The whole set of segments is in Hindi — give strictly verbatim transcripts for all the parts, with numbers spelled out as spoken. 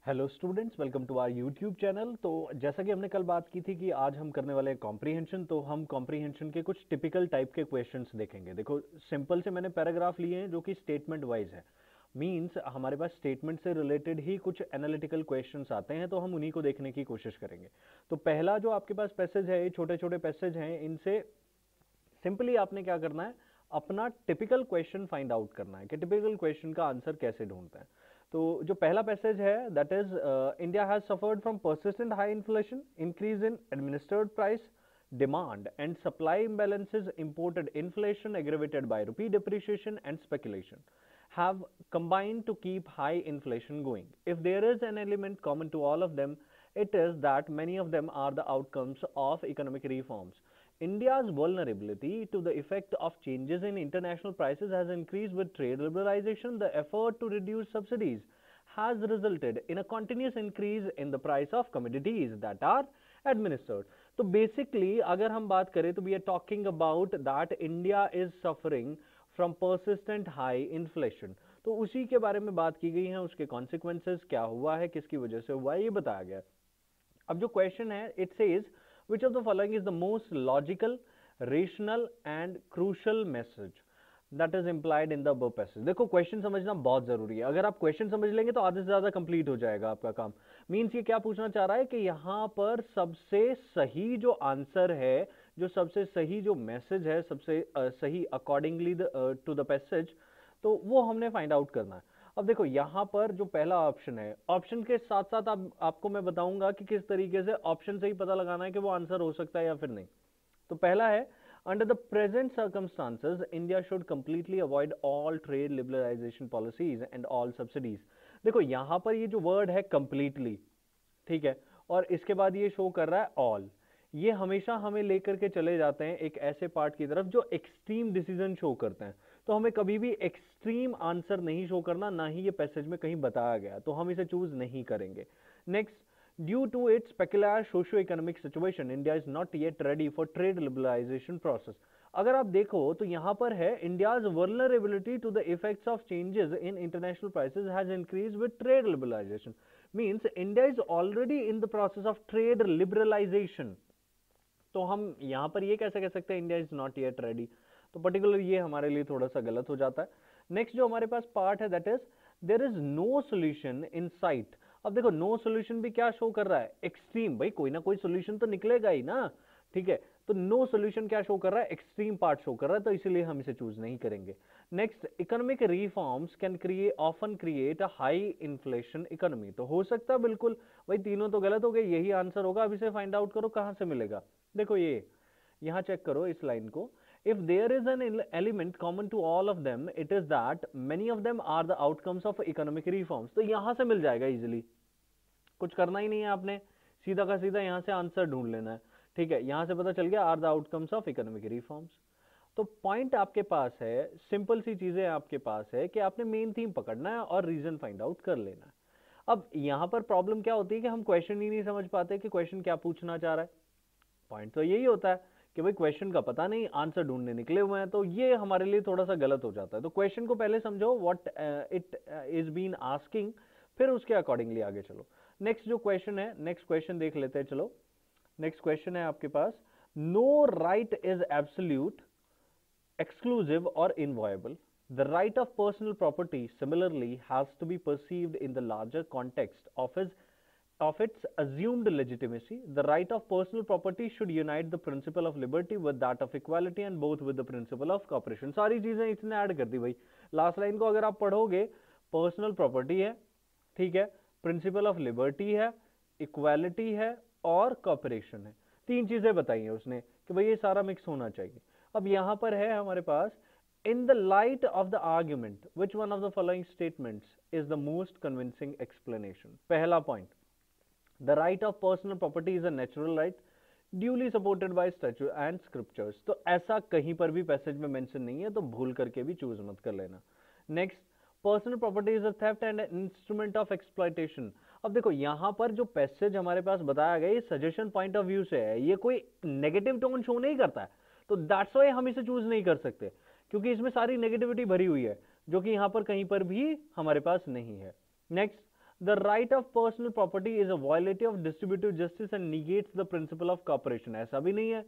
Hello students, welcome to our YouTube channel. तो जैसा कि हमने कल बात की थी कि आज हम करने वाले हैं कॉम्प्रीहेंशन। तो हम कॉम्प्रीहेंशन के कुछ टिपिकल टाइप के क्वेश्चंस देखेंगे। देखो, सिंपल से मैंने पैराग्राफ लिए हैं जो कि स्टेटमेंट वाइज है। मींस हमारे पास स्टेटमेंट से रिलेटेड ही कुछ एनालिटिकल क्वेश्चंस आते हैं, तो हम उन्हीं को देखने की कोशिश करेंगे। तो पहला जो आपके पास पैसेज है, ये छोटे छोटे पैसेज हैं। इनसे सिंपली आपने क्या करना है, अपना टिपिकल क्वेश्चन फाइंड आउट करना है कि टिपिकल क्वेश्चन का आंसर कैसे ढूंढते हैं। तो जो पहला पैसेज है, that is India has suffered from persistent high inflation, increase in administered price, demand and supply imbalances, imported inflation aggravated by rupee depreciation and speculation have combined to keep high inflation going. If there is an element common to all of them, it is that many of them are the outcomes of economic reforms. India's vulnerability to the effect of changes in international prices has increased with trade liberalization. The effort to reduce subsidies has resulted in a continuous increase in the price of commodities that are administered. तो बेसिकली अगर हम बात करें तो we are talking about that India is suffering from persistent high inflation. तो उसी के बारे में बात की गई है, उसके कॉन्सिक्वेंसेस क्या हुआ है, किसकी वजह से हुआ है, ये बताया गया। अब जो क्वेश्चन है, it says which of the following is the most logical, rational and crucial message that is implied in the above passage. देखो, क्वेश्चन समझना बहुत जरूरी है। अगर आप क्वेश्चन समझ लेंगे तो आधे से ज्यादा कंप्लीट हो जाएगा आपका काम। मींस ये क्या पूछना चाह रहा है कि यहां पर सबसे सही जो आंसर है, जो सबसे सही जो मैसेज है, सबसे uh, सही अकॉर्डिंगली टू द पैसेज, तो वो हमने फाइंड आउट करना है। अब देखो, यहां पर जो पहला ऑप्शन है, ऑप्शन के साथ साथ आप, आपको मैं बताऊंगा कि किस तरीके से ऑप्शन से ही पता लगाना है कि वो आंसर हो सकता है या फिर नहीं। तो पहला है, under the present circumstances, India should completely avoid all trade liberalization policies and all subsidies. देखो, यहां पर ये जो वर्ड है completely, ठीक है, और इसके बाद ये शो कर रहा है all, ये हमेशा हमें लेकर के चले जाते हैं एक ऐसे पार्ट की तरफ जो एक्सट्रीम डिसीजन शो करते हैं। तो हमें कभी भी एक्सट्रीम आंसर नहीं शो करना, ना ही ये पैसेज में कहीं बताया गया, तो हम इसे चूज नहीं करेंगे। Next, due to its peculiar socio-economic situation, India is not yet ready for trade liberalization process. अगर आप देखो तो यहां पर है, India's vulnerability to the effects of changes in international prices has increased with trade liberalization. Means India is already in the process of trade liberalization. तो हम यहां पर ये कैसे कह सकते हैं India is not yet ready? तो पर्टिकुलर ये हमारे लिए थोड़ा सा गलत हो जाता है। नेक्स्ट जो हमारे पास पार्ट है, that is there is no solution in sight. अब देखो, नो सोल्यूशन भी क्या शो कर रहा है? एक्सट्रीम। भाई कोई ना कोई सोल्यूशन तो निकलेगा ही ना, ठीक है। तो नो सोल्यूशन क्या शो कर रहा है? एक्सट्रीम पार्ट शो कर रहा है, तो इसीलिए हम इसे चूज नहीं करेंगे। Next, economic reforms can create often create a high inflation economy. तो हो सकता है, बिल्कुल। भाई तीनों तो गलत हो गए, यही आंसर होगा। अब इसे फाइंड आउट करो कहां से मिलेगा। देखो, ये यहां चेक करो इस लाइन को। If there is an element common to all of them, it is that many of them are the outcomes of economic reforms. तो यहां से मिल जाएगा इजीली, कुछ करना ही नहीं है आपने, सीधा का सीधा यहां से आंसर ढूंढ लेना है, ठीक है। यहां से पता चल गया, are the outcomes of economic reforms. तो पॉइंट आपके पास है, सिंपल सी चीजें आपके पास है कि आपने मेन थीम पकड़ना है और रीजन फाइंड आउट कर लेना है। अब यहां पर प्रॉब्लम क्या होती है कि हम क्वेश्चन ही नहीं समझ पाते कि क्वेश्चन क्या पूछना चाह रहा है। पॉइंट तो यही होता है कि भाई क्वेश्चन का पता नहीं, आंसर ढूंढने निकले हुए हैं, तो ये हमारे लिए थोड़ा सा गलत हो जाता है। तो क्वेश्चन को पहले समझो, what it is been asking, फिर उसके अकॉर्डिंगली आगे चलो। नेक्स्ट जो क्वेश्चन है, नेक्स्ट क्वेश्चन देख लेते हैं। चलो, नेक्स्ट क्वेश्चन है आपके पास, no right is absolute, exclusive और inviolable. The right of personal property similarly has to be perceived in the larger context of his of its assumed legitimacy. The right of personal property should unite the principle of liberty with that of equality and both with the principle of cooperation. सारी चीजें इसने ऐड कर दी भाई। लास्ट लाइन को अगर आप पढ़ोगे, पर्सनल प्रॉपर्टी है, ठीक है, प्रिंसिपल ऑफ लिबर्टी है, इक्वालिटी है और कॉपरेशन है। तीन चीजें बताई हैं उसने कि भाई ये सारा मिक्स होना चाहिए। अब यहां पर है हमारे पास, in the light of the argument, which one of the following statements is the most convincing explanation? पहला point, the right of personal property is a natural right duly supported by statute and scriptures. तो ऐसा कहीं पर भी पैसेज में मेंशन नहीं है, तो भूल करके भी चूज मत कर लेना। Next, personal property is a theft and instrument of exploitation. अब देखो, यहां पर जो पैसेज हमारे पास बताया गया, ये सजेशन पॉइंट ऑफ व्यू से है, ये कोई नेगेटिव टोन शो नहीं करता है, तो दैट्स वाई हम इसे चूज नहीं कर सकते, क्योंकि इसमें सारी नेगेटिविटी भरी हुई है, जो कि यहां पर कहीं पर भी हमारे पास नहीं है। Next, The right of personal property is a violative of distributive justice and negates the principle of cooperation. ऐसा भी नहीं है,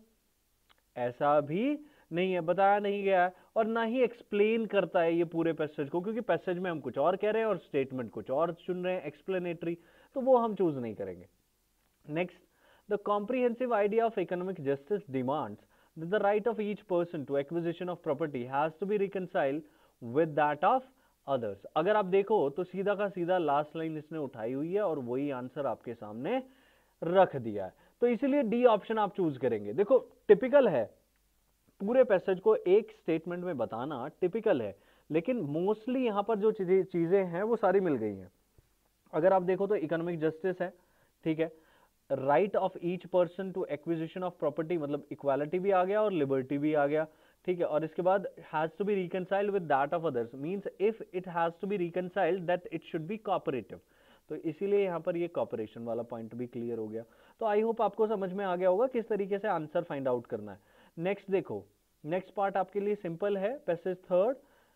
ऐसा भी नहीं है, बताया नहीं गया है, और ना ही एक्सप्लेन करता है ये पूरे पैसेज को, क्योंकि पैसेज में हम कुछ और कह रहे हैं और स्टेटमेंट कुछ और चुन रहे हैं एक्सप्लेनेटरी, तो वो हम चूज नहीं करेंगे. Next, the comprehensive idea of economic justice demands that the right of each person to acquisition of property has to be reconciled with that of others. अगर आप देखो तो सीधा का सीधा लास्ट लाइन इसने उठाई हुई है और वही आंसर आपके सामने रख दिया है, तो इसीलिए डी ऑप्शन आप चूज करेंगे. देखो टिपिकल है, पूरे पैसेज को एक स्टेटमेंट में बताना टिपिकल है, लेकिन मोस्टली यहां पर जो चीजें हैं वो सारी मिल गई हैं. अगर आप देखो तो इकोनॉमिक जस्टिस है, ठीक है, right of each person to acquisition of property, मतलब इक्वालिटी भी आ गया और लिबर्टी भी आ गया, ठीक है, और इसके बाद has to be reconciled with that of others, means if it has to be reconciled that it should be cooperative, तो इसीलिए यहाँ पर ये कॉपरेशन वाला पॉइंट भी क्लियर हो गया. तो आई होप आपको समझ में आ गया होगा किस तरीके से आंसर फाइंड आउट करना है. नेक्स्ट देखो, नेक्स्ट पार्ट आपके लिए सिंपल है, passage third.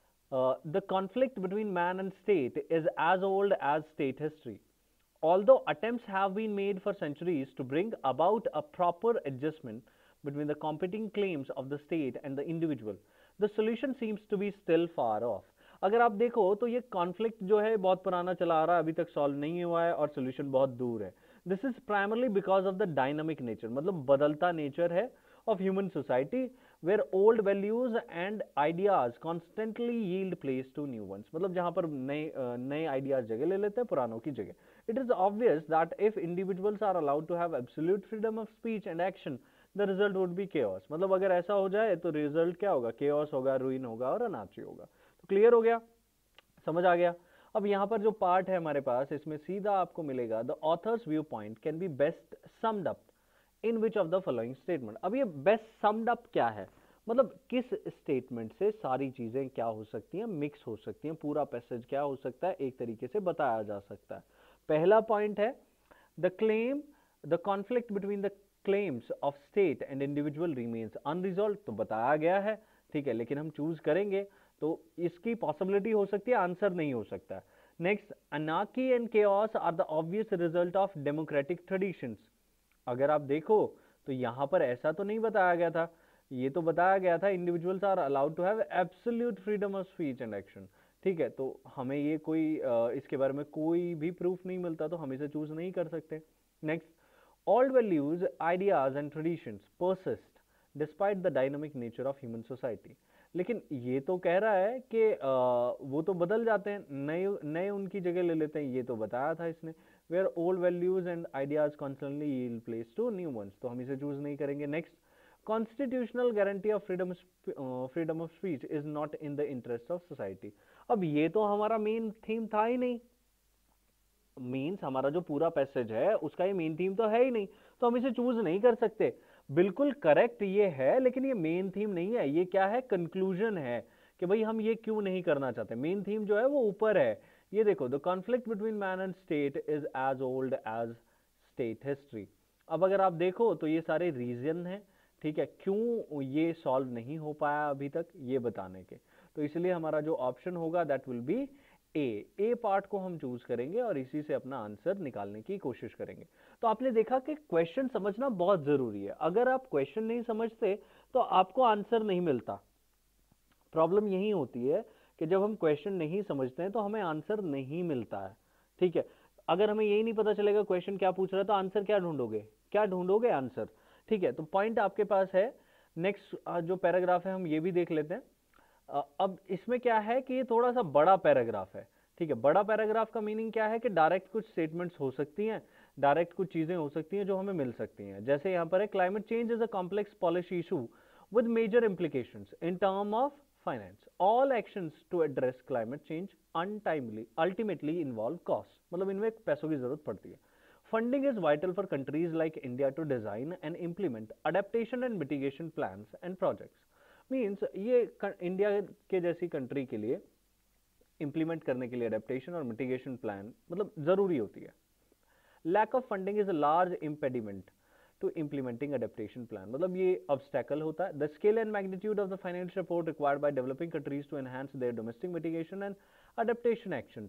The conflict between man and state is as old as state history. Although attempts have been made for centuries to bring about a proper adjustment between the competing claims of the state and the individual, the solution seems to be still far off. अगर आप देखो तो ये कॉन्फ्लिक्ट जो है बहुत पुराना चला आ रहा है, अभी तक सॉल्व नहीं हुआ है और सोल्यूशन बहुत दूर है. This is primarily because of the dynamic nature, मतलब बदलता नेचर है of human society where old values and ideas constantly yield place to new ones. मतलब जहां पर नए नए आइडियाज जगह ले लेते हैं पुरानों की जगह. It is obvious that if individuals are allowed to have absolute freedom of speech and action, the result would be chaos. मतलब अगर ऐसा हो जाए तो रिजल्ट क्या होगा, chaos होगा, ruin होगा और अनार्ची होगा. तो क्लियर हो गया, समझ आ गया. अब यहाँ पर जो पार्ट है हमारे पास, इसमें सीधा आपको मिलेगा the author's view point can be best summed up in which of the following statement. अब ये बेस्ट समड अप क्या है, मतलब किस स्टेटमेंट से सारी चीजें क्या हो सकती हैं, मिक्स हो सकती हैं, पूरा पैसेज क्या हो सकता है एक तरीके से बताया जा सकता है. पहला पॉइंट है the claim the conflict between the claims of state and individual remains unresolved. तो बताया गया है, ठीक है, लेकिन हम चूज करेंगे तो इसकी पॉसिबिलिटी हो सकती है, आंसर नहीं हो सकता. Next, anarchy and chaos are the obvious result of democratic traditions. अगर आप देखो तो यहां पर ऐसा तो नहीं बताया गया था, ये तो बताया गया था individuals are allowed to have absolute freedom of speech and action, ठीक है, तो हमें ये कोई इसके बारे में कोई भी प्रूफ नहीं मिलता, तो हम इसे चूज नहीं कर सकते. Next, old values ideas and traditions persist despite the dynamic nature of human society. लेकिन ये तो कह रहा है कि वो तो बदल जाते हैं, नए नए उनकी जगह ले लेते हैं, ये तो बताया था इसने. where old values and ideas constantly yield place to new ones, तो हम इसे चूज नहीं करेंगे. Next, constitutional guarantee of freedom freedom of speech is not in the interest of society. अब ये तो हमारा मेन थीम था ही नहीं, मीन्स हमारा जो पूरा पैसेज है उसका ये मेन थीम तो है ही नहीं, तो हम इसे चूज नहीं कर सकते. बिल्कुल करेक्ट ये है, लेकिन ये मेन थीम नहीं है, ये क्या है, कंक्लूजन है कि भाई हम ये क्यों नहीं करना चाहते. मेन थीम जो है वो ऊपर है. ये देखो, the conflict between man and state is as old as state history. अब अगर आप देखो तो ये सारे रीजन हैं, ठीक है, क्यों ये सॉल्व नहीं हो पाया अभी तक ये बताने के, तो इसलिए हमारा जो ऑप्शन होगा that will be A. A part को हम चूज करेंगे और इसी से अपना आंसर निकालने की कोशिश करेंगे. तो आपने देखा कि क्वेश्चन समझना बहुत जरूरी है. अगर आप क्वेश्चन नहीं समझते तो आपको आंसर नहीं मिलता. प्रॉब्लम यही होती है कि जब हम क्वेश्चन नहीं समझते हैं तो हमें आंसर नहीं मिलता है, ठीक है. अगर हमें यही नहीं पता चलेगा क्वेश्चन क्या पूछ रहा है तो आंसर क्या ढूंढोगे, क्या ढूंढोगे आंसर, ठीक है. तो पॉइंट आपके पास है. नेक्स्ट जो पैराग्राफ है हम ये भी देख लेते हैं. अब इसमें क्या है कि ये थोड़ा सा बड़ा पैराग्राफ है, ठीक है. बड़ा पैराग्राफ का मीनिंग क्या है कि डायरेक्ट कुछ स्टेटमेंट्स हो सकती हैं, डायरेक्ट कुछ चीजें हो सकती हैं जो हमें मिल सकती हैं. जैसे यहाँ पर है, climate change is a complex policy issue with major implications in term of finance. All actions to address climate change untimely ultimately involve cost, मतलब इनमें पैसों की जरूरत पड़ती है. Funding is vital for countries like India to design and implement adaptation and mitigation plans and projects. Means ये इंडिया के जैसी कंट्री के लिए इंप्लीमेंट करने के लिए अडेप्टेशन और मिटिगेशन प्लान मतलब जरूरी होती है. Lack of funding is a large impediment to implementing adaptation plan, मतलब ये ऑब्स्टेकल होता है. The scale and magnitude of the financial support required by developing countries to enhance their domestic mitigation and adaptation actions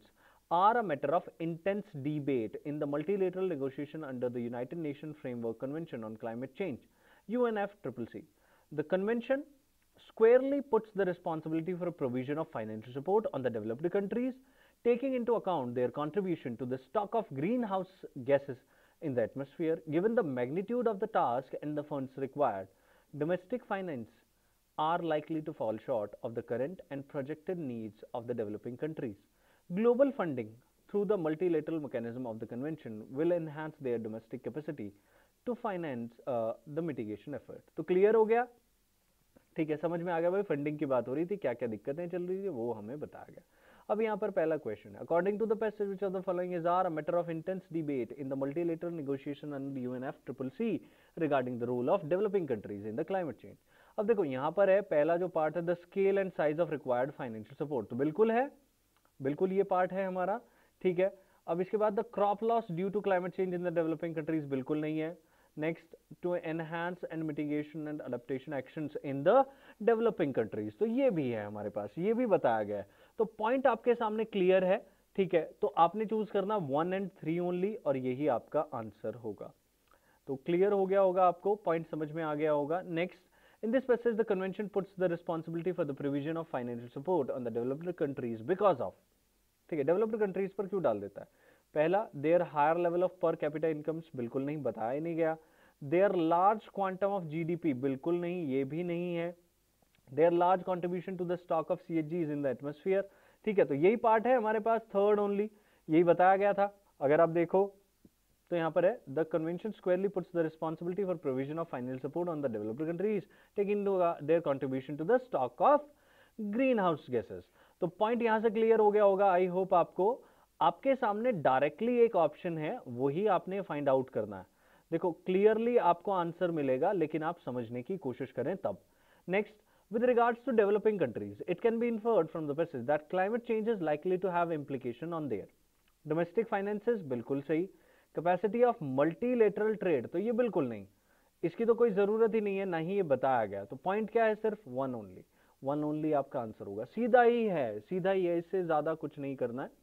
are a matter of intense debate in the multilateral negotiation under the United Nations Framework Convention on Climate Change, U N F C C C. The convention squarely puts the responsibility for provision of financial support on the developed countries, taking into account their contribution to the stock of greenhouse gases in the atmosphere. Given the magnitude of the task and the funds required, domestic finance are likely to fall short of the current and projected needs of the developing countries. Global funding through the multilateral mechanism of the convention will enhance their domestic capacity to finance uh, the mitigation effort. तो क्लियर हो गया? ठीक है, समझ में आ गया भाई, फंडिंग की बात हो रही थी, क्या क्या दिक्कतें चल रही थी वो हमें बताया गया. अब यहाँ पर पहला क्वेश्चन है, according to the passage which of the following is are a matter of intense debate in the multilateral negotiation under UNF triple C regarding the role of developing countries in the climate change. अब देखो यहाँ पर है, पहला जो पार्ट है the scale and size of required financial support, तो बिल्कुल है, बिल्कुल ये पार्ट है हमारा. ठीक है, अब इसके बाद the crop loss due to climate change in the developing countries, बिल्कुल नहीं है. Next, to enhance and mitigation and adaptation actions in the developing countries, तो ये भी है हमारे पास, ये भी बताया गया है. तो पॉइंट आपके सामने क्लियर है. ठीक है, तो आपने चूज करना वन एंड थ्री ओनली और यही आपका आंसर होगा. तो क्लियर हो गया होगा, आपको पॉइंट समझ में आ गया होगा. Next, in this passage the convention puts the responsibility for the provision of financial support on the developed countries because of, ठीक है, डेवलप्ड कंट्रीज पर क्यों डाल देता है? पहला, their higher level of per capita incomes, बिल्कुल नहीं, बताया ही नहीं गया. Their large quantum of GDP, बिल्कुल नहीं, ये भी नहीं है. Their large contribution to the stock of सीएचजीज इन द एटमॉस्फेयर, ठीक है, तो यही पार्ट है हमारे पास, थर्ड ओनली, यही बताया गया था. अगर आप देखो तो यहाँ पर है, the convention squarely puts the responsibility for provision of financial support on the developed countries taking into their contribution to the stock of green house gases. तो पॉइंट यहाँ से क्लियर हो गया होगा, आई होप आपको. आपके सामने डायरेक्टली एक ऑप्शन है, वही आपने फाइंड आउट करना है. देखो क्लियरली आपको आंसर मिलेगा, लेकिन आप समझने की कोशिश करें तब. Next, with regards to developing countries, it can be inferred from the passage that climate change is likely to have implication on their domestic finances, बिल्कुल सही. कैपेसिटी ऑफ मल्टीलेटरल ट्रेड, तो ये बिल्कुल नहीं, इसकी तो कोई जरूरत ही नहीं है, ना ही ये बताया गया. तो पॉइंट क्या है, सिर्फ वन ओनली, वन ओनली आपका आंसर होगा. सीधा ही है, सीधा ही है, इससे ज्यादा कुछ नहीं करना है,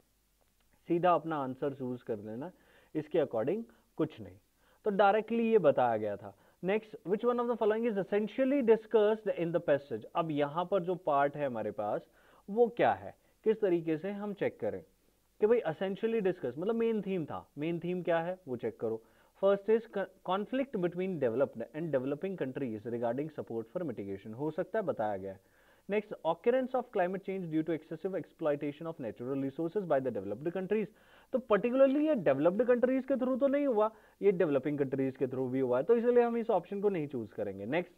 सीधा अपना आंसर चूज कर लेना, इसके अकॉर्डिंग कुछ नहीं. तो डायरेक्टली ये बताया गया था. Next, which one of the following is essentially discussed in the passage. अब यहां पर जो पार्ट है हमारे पास वो क्या है, किस तरीके से हम चेक करें कि भाई एसेंशियली डिस्कस मतलब मेन थीम था, मेन थीम क्या है वो चेक करो. First is conflict between developed and developing countries regarding support for mitigation, हो सकता है, बताया गया है. Next, occurrence of climate change due to excessive exploitation of natural resources by the developed countries. तो पर्टिकुलरली ये डेवलप्ड कंट्रीज के थ्रू तो नहीं हुआ, ये डेवलपिंग कंट्रीज के थ्रू भी हुआ है, तो इसलिए हम इस ऑप्शन को नहीं चूज करेंगे. Next,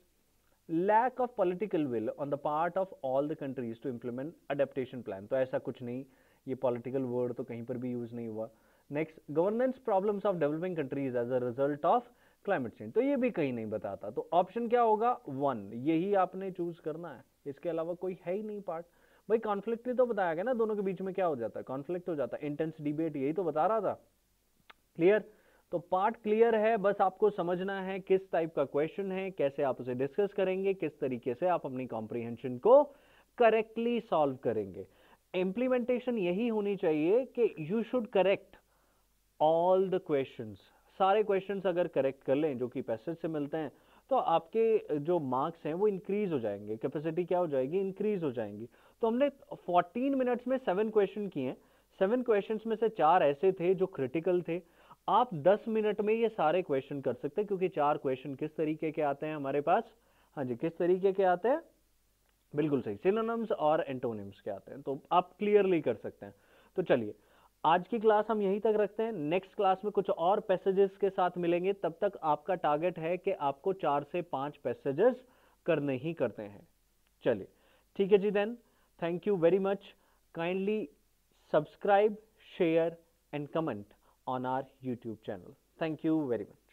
lack of political will on the part of all the countries to implement adaptation plan, तो ऐसा कुछ नहीं, ये पॉलिटिकल वर्ड तो कहीं पर भी यूज नहीं हुआ. Next, governance problems of developing countries as a result of climate change, तो ये भी कहीं नहीं बताता. तो ऑप्शन क्या होगा, वन, यही आपने चूज करना है, इसके अलावा कोई है ही नहीं पार्ट. भाई कॉन्फ्लिक्ट ही तो बताया गया ना, दोनों के बीच में क्या हो जाता है, कॉन्फ्लिक्ट हो जाता है, इंटेंस डिबेट, यही तो बता रहा था. क्लियर? तो पार्ट क्लियर है, बस आपको समझना है किस टाइप का क्वेश्चन है, कैसे आप उसे डिस्कस करेंगे, किस तरीके से आप अपनी कॉम्प्रिहेंशन को करेक्टली सॉल्व करेंगे. इम्प्लीमेंटेशन यही होनी चाहिए कि you should correct all the questions, सारे क्वेश्चंस अगर करेक्ट कर लें जो कि पैसेज से मिलते हैं, तो आपके जो मार्क्स हैं वो इंक्रीज हो जाएंगे, कैपेसिटी क्या हो जाएगी, इंक्रीज हो जाएंगी. तो हमने फोर्टीन मिनट्स में सेवन क्वेश्चन किए हैं, सेवन क्वेश्चंस में से चार ऐसे थे जो क्रिटिकल थे. आप दस मिनट में ये सारे क्वेश्चन कर सकते हैं, क्योंकि चार क्वेश्चन किस तरीके के आते हैं हमारे पास, हाँ जी, किस तरीके के आते हैं, बिल्कुल सही, सिनोनिम्स और एंटोनिम्स के आते हैं, तो आप क्लियरली कर सकते हैं. तो चलिए आज की क्लास हम यहीं तक रखते हैं, नेक्स्ट क्लास में कुछ और पैसेजेस के साथ मिलेंगे. तब तक आपका टारगेट है कि आपको चार से पांच पैसेजेस करने ही करते हैं. चलिए ठीक है जी, then thank you very much. Kindly subscribe, share and comment on our YouTube channel. Thank you very much.